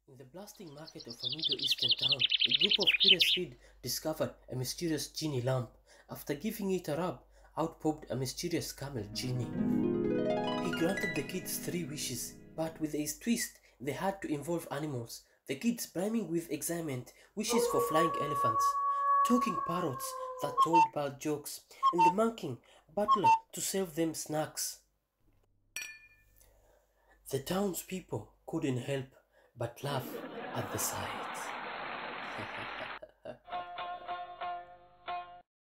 In the blasting market of a Middle Eastern town, a group of curious kids discovered a mysterious genie lamp. After giving it a rub, out popped a mysterious camel genie. He granted the kids 3 wishes, but with a twist, they had to involve animals. The kids, brimming with excitement, wishes for flying elephants, talking parrots that told bad jokes, and the monkey butler to serve them snacks. The townspeople couldn't help but laugh at the sight.